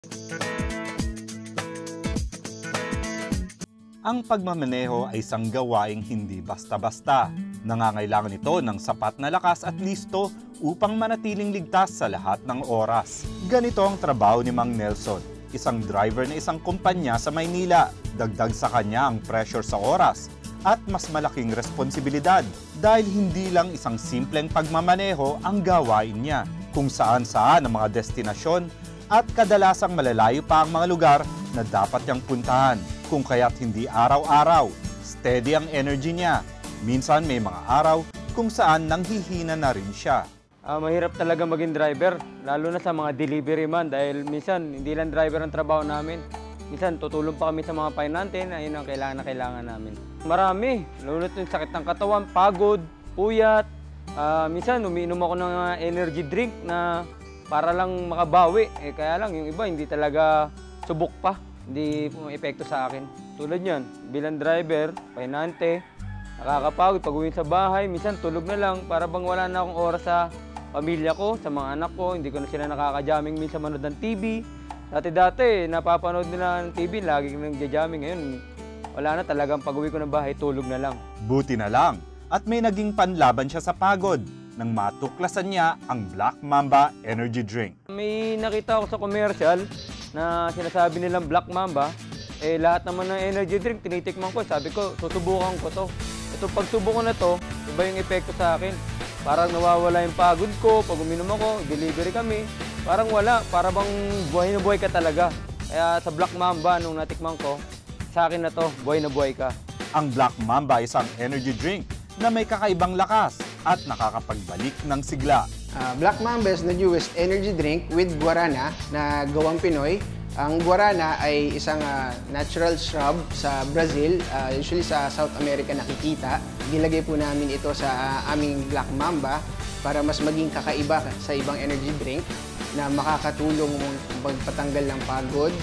Ang pagmamaneho ay isang gawaing hindi basta-basta. Nangangailangan ito ng sapat na lakas at listo upang manatiling ligtas sa lahat ng oras. Ganito ang trabaho ni Mang Nelson, isang driver na isang kumpanya sa Maynila. Dagdag sa kanya ang pressure sa oras at mas malaking responsibilidad dahil hindi lang isang simpleng pagmamaneho ang gawain niya, kung saan-saan ang mga destinasyon at kadalasang malalayo pa ang mga lugar na dapat niyang puntahan. Kung kaya't hindi araw-araw, steady ang energy niya. Minsan may mga araw kung saan nanghihina na rin siya. Mahirap talaga maging driver, lalo na sa mga delivery man dahil minsan hindi lang driver ang trabaho namin. Minsan tutulong pa kami sa mga pinante na yun ang kailangan namin. Marami, lalo na yung sakit ng katawan, pagod, puyat. Minsan umiinom ako ng energy drink na para lang makabawi. Kaya lang yung iba hindi talaga subok pa. Hindi epekto sa akin. Tulad yan, bilang driver, pinante, nakakapagod pag uwi sa bahay, minsan tulog na lang para bang wala na akong oras sa pamilya ko, sa mga anak ko, hindi ko na sila nakaka-jamming minsan manood ng TV. Dati, napapanood nila ng TV, lagi nang jamming. Ngayon, wala na talagang pag uwi ko ng bahay, tulog na lang. Buti na lang at may naging panlaban siya sa pagod nang matuklasan niya ang Black Mamba Energy Drink. May nakita ako sa commercial na sinasabi nilang Black Mamba, lahat naman ng energy drink, tinitikman ko, sabi ko, susubukan ko to. Ito, pagsubok ko na to, iba yung epekto sa akin. Parang nawawala yung pagod ko, pag uminom ako, delivery kami, parang wala, para bang buhay na buhay ka talaga. Kaya sa Black Mamba, nung natikman ko, sa akin na to, buhay na buhay ka. Ang Black Mamba ay isang energy drink na may kakaibang lakas at nakakapagbalik ng sigla. Black Mamba is the newest energy drink with guarana na gawang Pinoy. Ang guarana ay isang natural shrub sa Brazil, usually sa South America nakikita. Nilagay po namin ito sa aming Black Mamba para mas maging kakaiba sa ibang energy drink na makakatulong magpatanggal ng pagod,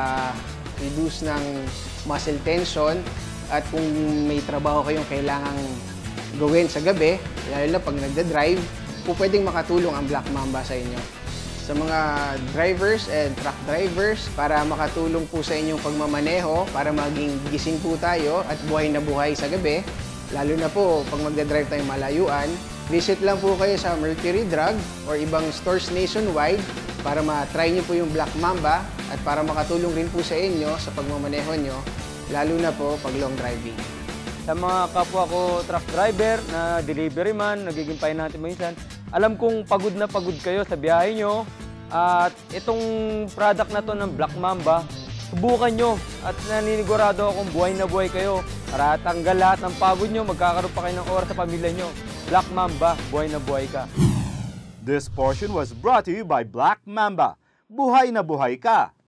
maka-reduce ng muscle tension, at kung may trabaho kayong kailangang gawin sa gabi, lalo na pag nagda-drive, po pwedeng makatulong ang Black Mamba sa inyo. Sa mga drivers and truck drivers, para makatulong po sa inyong pagmamaneho, para maging gising po tayo at buhay na buhay sa gabi, lalo na po pag magda-drive tayo malayuan, visit lang po kayo sa Mercury Drug or ibang stores nationwide para ma-try nyo po yung Black Mamba at para makatulong rin po sa inyo sa pagmamaneho nyo, lalo na po pag long driving. Sa mga kapwa ko truck driver na delivery man, nagiging pinante minsan, alam kong pagod na pagod kayo sa biyahe nyo. At itong product na to ng Black Mamba, subukan nyo at naninigurado akong buhay na buhay kayo. Para tanggal lahat ng pagod nyo, magkakaroon pa kayo ng oras sa pamilya nyo. Black Mamba, buhay na buhay ka. This portion was brought to you by Black Mamba. Buhay na buhay ka!